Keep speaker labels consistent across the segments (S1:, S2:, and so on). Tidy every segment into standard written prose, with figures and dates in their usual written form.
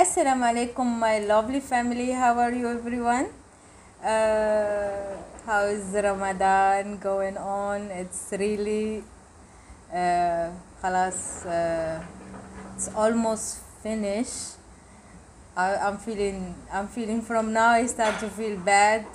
S1: Assalamu alaikum, my lovely family. How are you, everyone? How is Ramadan going on? It's really, خلاص, it's almost finished. I'm feeling from now. I start to feel bad.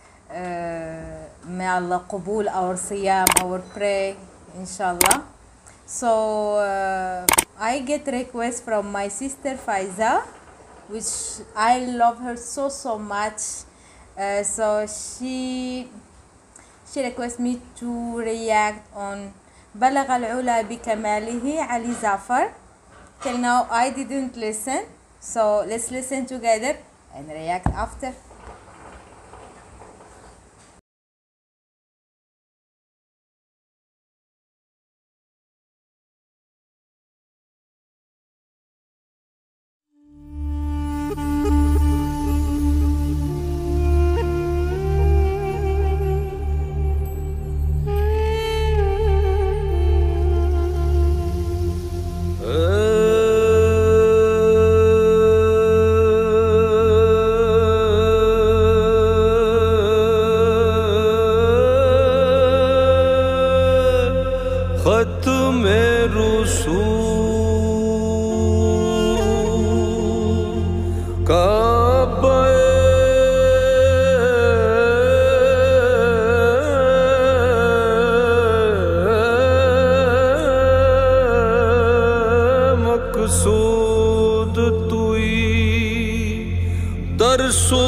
S1: May Allah قبول our siyam, our pray, inshallah. So I get requests from my sister Faiza, which I love her so much. So she requests me to react on بلغ العلا بكماله Ali Zafar. Till now I didn't listen, so let's listen together and react after.
S2: खत्म रसूल काबा मकसूद तुई दरसू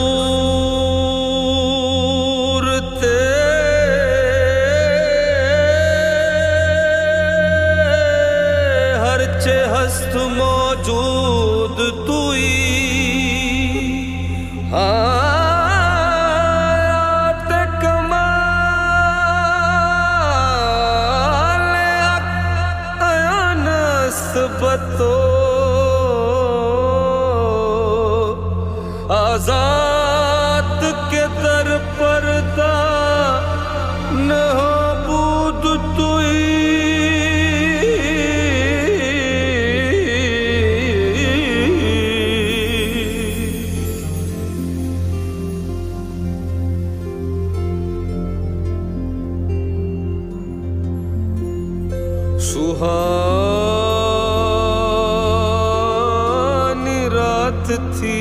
S2: हस्त मौजूद तुई हायात कमाल नस्बतो आजाद के दर पर्दा नबूद तुई सुहानी रात थी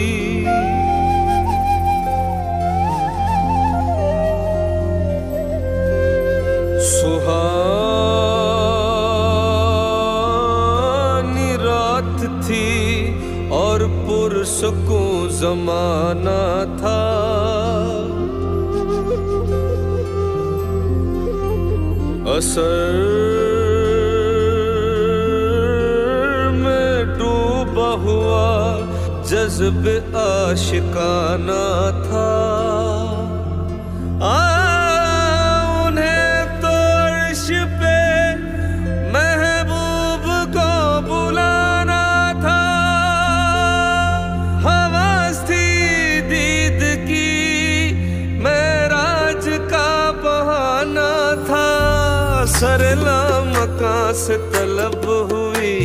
S2: सुहानी रात थी और पुरसकूं ज़माना था असर हुआ जज्ब आशिकाना था उन्हें तो अर्श पे महबूब को बुलाना था हवस थी दीद की मेराज का बहाना था सरला मका से तलब हुई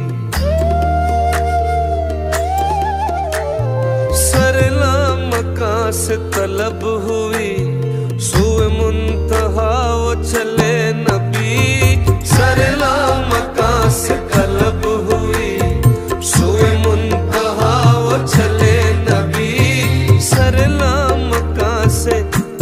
S2: से तलब हुई सुए मुंतहा वो चले नबी सरला मका से तलब हुई सुए मुंतहा वो चले नबी सरला मका से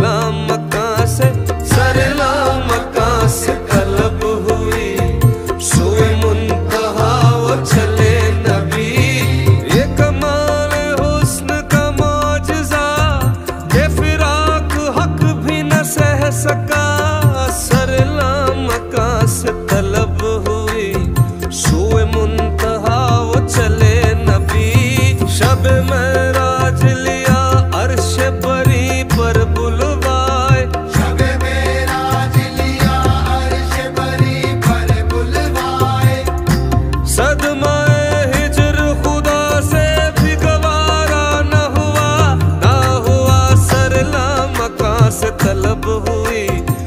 S2: सरला मका से तलब हुई सुए मुंतहा वो चले नबी ये कमाल हुस्न का सह सका सरला मका से तलब हुई सुए मुंतहा वो चले नबी शब मेराज लिया अर्श बरी पर बुलवाए शब मेराज लिया अर्श बरी पर बुलवाए सदमाए हिजर खुदा से भी गवारा न हुआ सरला मका से तलब हुई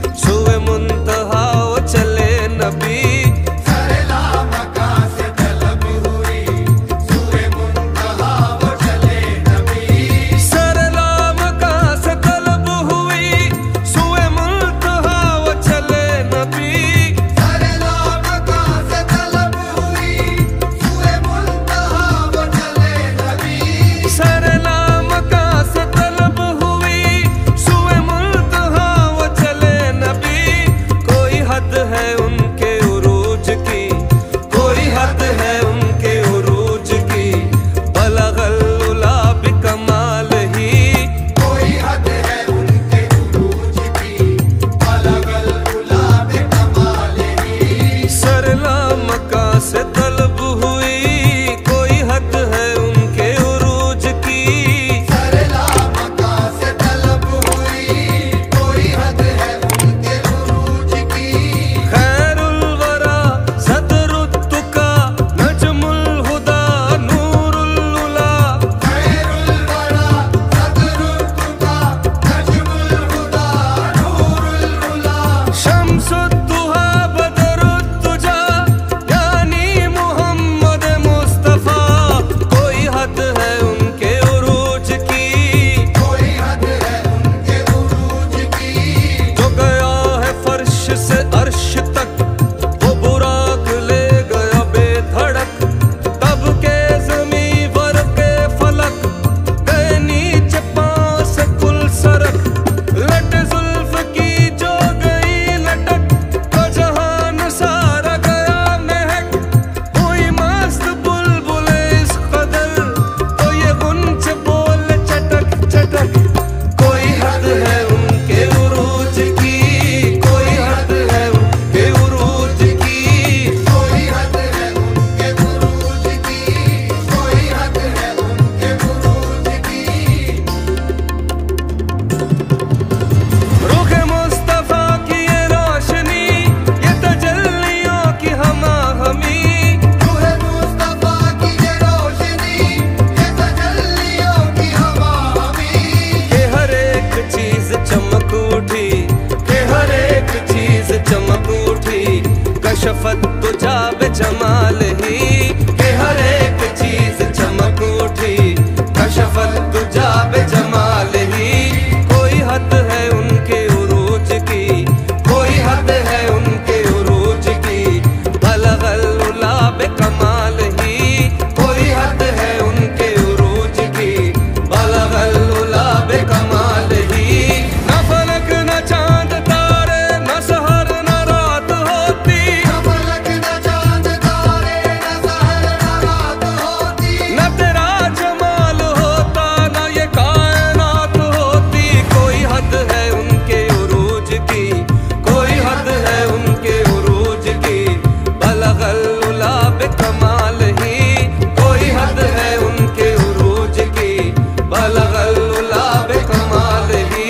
S2: जमाल ही के हर एक चीज चमक उठी कशफत तुझा बेजमाल ही कोई हद है उनके उरूज की कोई हद है उनके उरूज की बलगल उला बेकमाल ही कोई हद है उनके उरूज की बलगल उला बेकमाल ही न फलक न चांद तारे न सहर न रात होती न फलक न चांद तारे न सहर न रात होती न तेरा जमाल होता न ये कायनात होती कोई हद है उनके उरूज की कोई हद है उनके उरूज की बलगल उला बेकमाल ही कोई हद है उनके उरूज की बलगल उला बेकमाल ही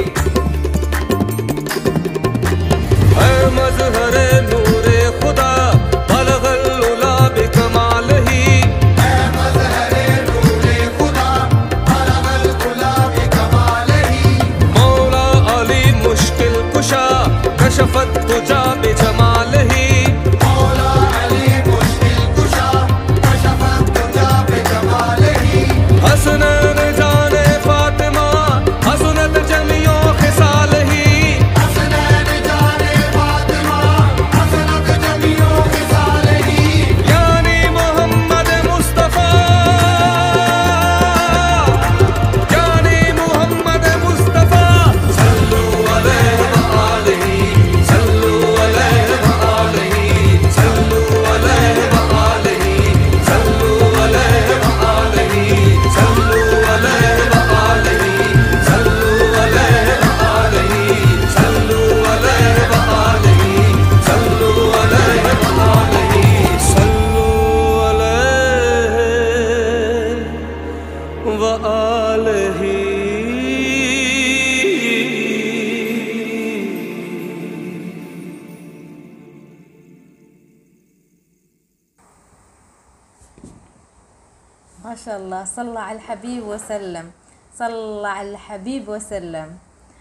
S2: है मज़हरे नूरे खुदा बलगल उला बेकमाल ही है मज़हरे नूरे खुदा बलगल उला बेकमाल ही मौला अली मुश्किल कुशा कशफत तुझा बेजमाल ही मौला अली मुश्किल कुशा कशफत तुझा बेजमाल ही हसनैन जाने फातिमा हसनत जमियो खिसाल ही हसनैन जाने फातिमा हसनत जमियो खिसाल ही यानी मोहम्मद मुस्तफा यानी मोहम्मद मुस्तफा सल्लु अलैहि व आलिहि सल्लु अलैहि व आलिहि सल्लु अलैहि व आलिहि सल्लु अलैहि व आलिहि सल्लु अलैहि व आलिहि सल्लु अलैहि व आलिहि सल्लु अलैहि व आलिहि सल्लु अलैहि व आलिहि सल्लु अलैहि व आलिहि
S1: MashaAllah, Sallallahu al Habib wasallam. Sallallahu al Habib wasallam.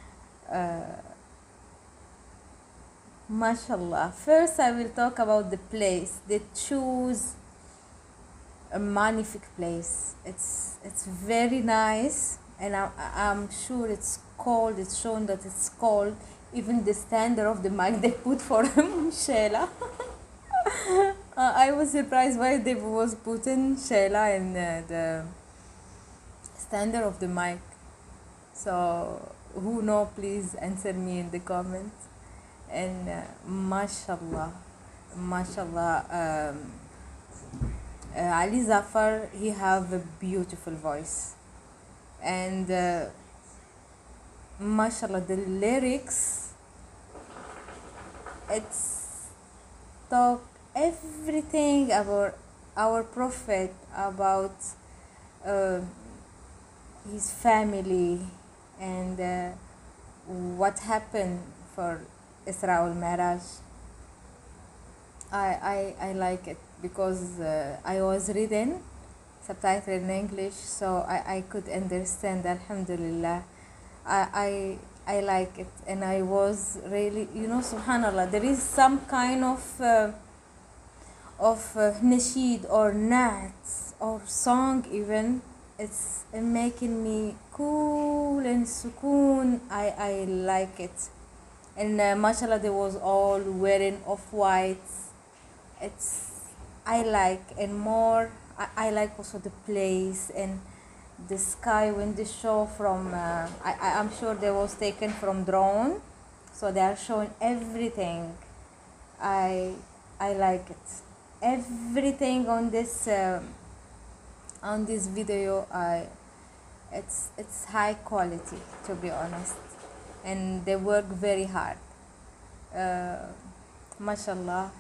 S1: MashaAllah. First, I will talk about the place. They choose a magnific place. It's very nice, and I'm sure it's cold. It's shown that it's cold. Even the standard of the mic they put for him, Sheila. I was surprised why they was putting Sheila in the standard of the mic. So who know, please answer me in the comments. And mashallah, Ali Zafar, he have a beautiful voice, and mashallah, the lyrics, it's talk everything about our prophet, about his family, and what happened for Isra al Miraj. I like it because I was reading subtitle in English, so I could understand. Alhamdulillah, I like it, and I was really, subhanallah, there is some kind of nasheed or nats or song even. It's making me cool and sukoon. I like it. And mashallah, they was all wearing off-whites. I like, and more I like also the place and the sky when they show from I'm sure they was taken from drone, so they are showing everything. I like it, everything on this video. It's high quality, to be honest, and they work very hard. Mashallah.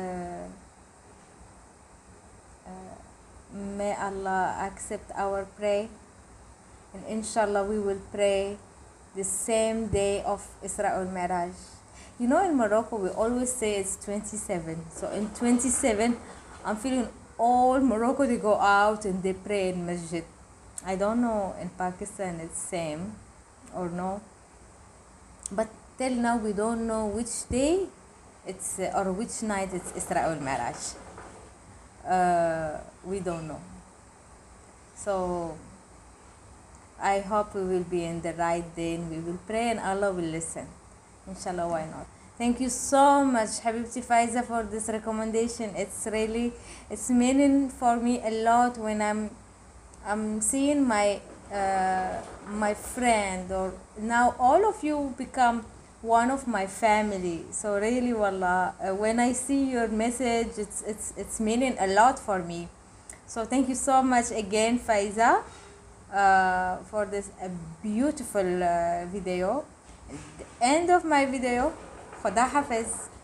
S1: May Allah accept our prayer, and inshallah we will pray the same day of Isra al Miraj. In Morocco we always say it's 27, so in 27 I'm feeling all Morocco, they go out and they pray in masjid. I don't know in Pakistan it's same or no, but till now we don't know which day it's or which night it's Isra al Miraj. we don't know. So I hope we will be in the right day, and we will pray and Allah will listen. Inshallah, why not? Thank you so much, Habibti Faiza, for this recommendation. It's meaning for me a lot when I'm seeing my my friend, or now all of you become one of my family. So really, wallah, when I see your message, it's meaning a lot for me. So thank you so much again, Faiza, for this beautiful video. The end of my video. Khuda Hafiz.